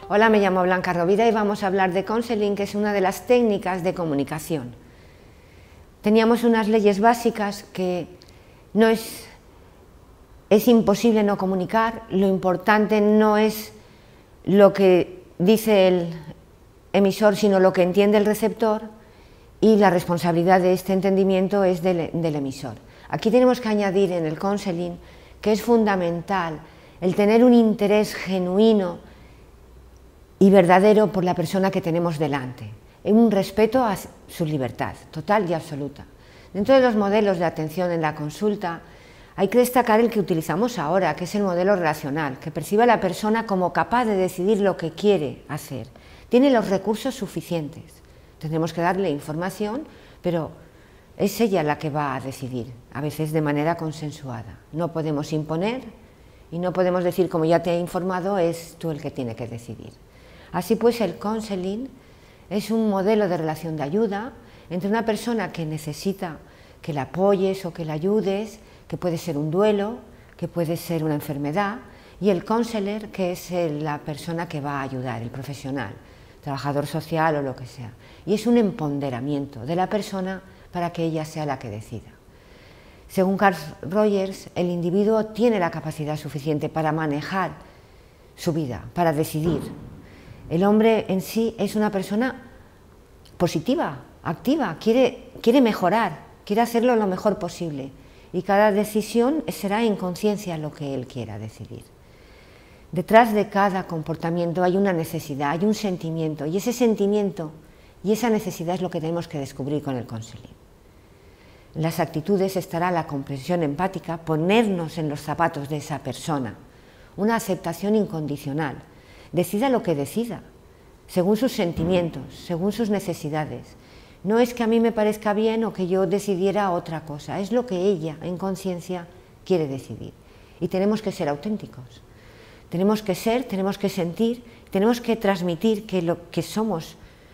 Hola, me llamo Blanca Rovira y vamos a hablar de counseling, que es una de las técnicas de comunicación. Teníamos unas leyes básicas que es imposible no comunicar, lo importante no es lo que dice el emisor, sino lo que entiende el receptor, y la responsabilidad de este entendimiento es del emisor. Aquí tenemos que añadir en el counseling que es fundamental el tener un interés genuino y verdadero por la persona que tenemos delante, un respeto a su libertad total y absoluta. Dentro de los modelos de atención en la consulta hay que destacar el que utilizamos ahora, que es el modelo relacional, que percibe a la persona como capaz de decidir lo que quiere hacer. Tiene los recursos suficientes. Tendremos que darle información, pero es ella la que va a decidir, a veces de manera consensuada. No podemos imponer y no podemos decir, como ya te he informado, es tú el que tiene que decidir. Así pues, el counseling es un modelo de relación de ayuda entre una persona que necesita que la apoyes o que la ayudes, que puede ser un duelo, que puede ser una enfermedad, y el counselor, que es la persona que va a ayudar, el profesional, trabajador social o lo que sea. Y es un empoderamiento de la persona para que ella sea la que decida. Según Carl Rogers, el individuo tiene la capacidad suficiente para manejar su vida, para decidir. El hombre en sí es una persona positiva, activa, quiere mejorar, quiere hacerlo lo mejor posible, y cada decisión será en conciencia lo que él quiera decidir. Detrás de cada comportamiento hay una necesidad, hay un sentimiento, y ese sentimiento y esa necesidad es lo que tenemos que descubrir con el counseling. En las actitudes estará la comprensión empática, ponernos en los zapatos de esa persona, una aceptación incondicional. Decida lo que decida, según sus sentimientos, según sus necesidades. No es que a mí me parezca bien o que yo decidiera otra cosa, es lo que ella, en conciencia, quiere decidir. Y tenemos que ser auténticos. Tenemos que ser, tenemos que sentir, tenemos que transmitir que somos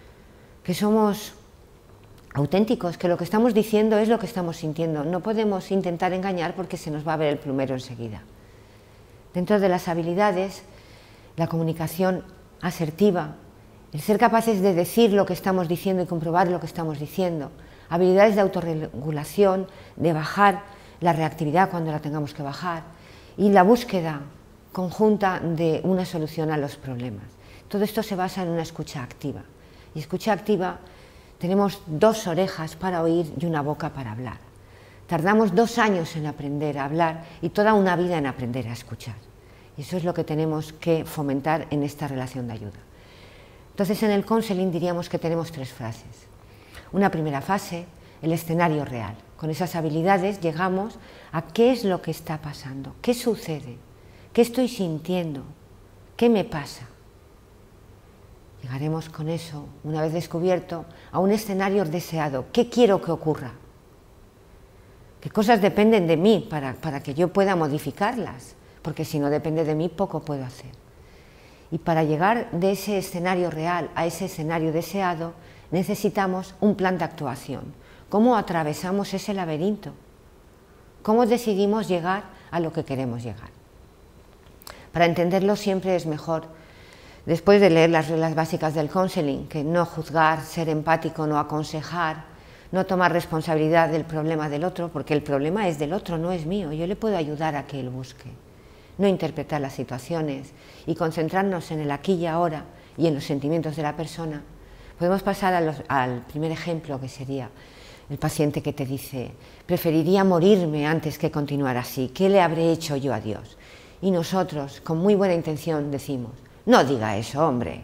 auténticos, que lo que estamos diciendo es lo que estamos sintiendo. No podemos intentar engañar porque se nos va a ver el plumero enseguida. Dentro de las habilidades, la comunicación asertiva, el ser capaces de decir lo que estamos diciendo y comprobar lo que estamos diciendo, habilidades de autorregulación, de bajar la reactividad cuando la tengamos que bajar, y la búsqueda conjunta de una solución a los problemas. Todo esto se basa en una escucha activa. Y escucha activa, tenemos 2 orejas para oír y una boca para hablar. Tardamos 2 años en aprender a hablar y toda una vida en aprender a escuchar. Y eso es lo que tenemos que fomentar en esta relación de ayuda. Entonces, en el counseling diríamos que tenemos 3 fases. Una primera fase, el escenario real. Con esas habilidades llegamos a qué es lo que está pasando, qué sucede, qué estoy sintiendo, qué me pasa. Llegaremos con eso, una vez descubierto, a un escenario deseado. ¿Qué quiero que ocurra? ¿Qué cosas dependen de mí para que yo pueda modificarlas? Porque si no depende de mí, poco puedo hacer. Y para llegar de ese escenario real a ese escenario deseado, necesitamos un plan de actuación. ¿Cómo atravesamos ese laberinto? ¿Cómo decidimos llegar a lo que queremos llegar? Para entenderlo siempre es mejor, después de leer las reglas básicas del counseling, que no juzgar, ser empático, no aconsejar, no tomar responsabilidad del problema del otro, porque el problema es del otro, no es mío. Yo le puedo ayudar a que él busque. No interpretar las situaciones y concentrarnos en el aquí y ahora y en los sentimientos de la persona. Podemos pasar al primer ejemplo, que sería el paciente que te dice: preferiría morirme antes que continuar así, ¿qué le habré hecho yo a Dios? Y nosotros, con muy buena intención, decimos: no diga eso, hombre.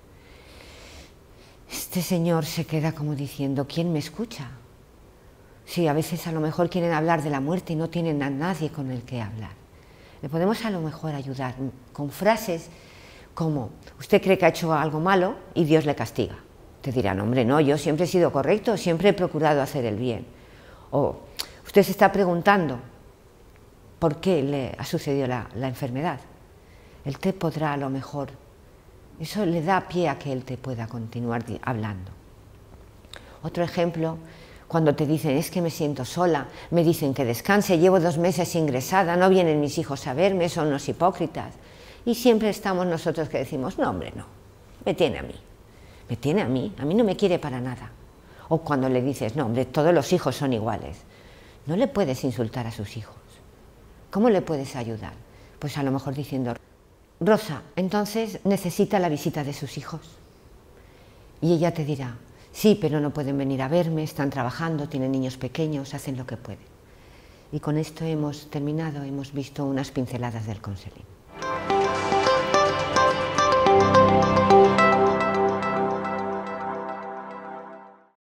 Este señor se queda como diciendo: ¿quién me escucha? Sí, a veces a lo mejor quieren hablar de la muerte y no tienen a nadie con el que hablar. Le podemos a lo mejor ayudar con frases como: usted cree que ha hecho algo malo y Dios le castiga. Te dirán: hombre, no, yo siempre he sido correcto, siempre he procurado hacer el bien. O usted se está preguntando por qué le ha sucedido la enfermedad. Él te podrá a lo mejor, eso le da pie a que él te pueda continuar hablando. Otro ejemplo, cuando te dicen: es que me siento sola, me dicen que descanse, llevo 2 meses ingresada, no vienen mis hijos a verme, son unos hipócritas. Y siempre estamos nosotros que decimos: no, hombre, no, me tiene a mí no me quiere para nada. O cuando le dices, no, hombre, todos los hijos son iguales. No le puedes insultar a sus hijos. ¿Cómo le puedes ayudar? Pues a lo mejor diciendo, Rosa, entonces necesita la visita de sus hijos. Y ella te dirá, sí, pero no pueden venir a verme, están trabajando, tienen niños pequeños, hacen lo que pueden. Y con esto hemos terminado, hemos visto unas pinceladas del counseling.